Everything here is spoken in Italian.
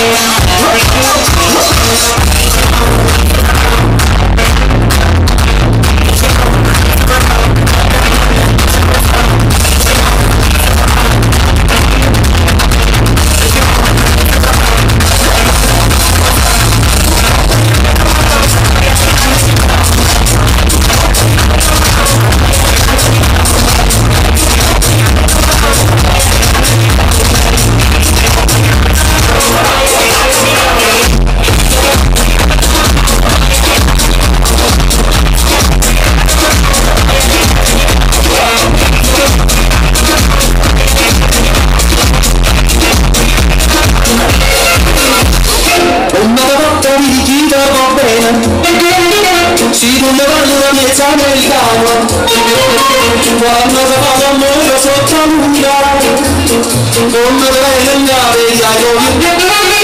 Si tu mi parli una mezza americana, quando si fa l'amore sotto la luna, come te ne andare,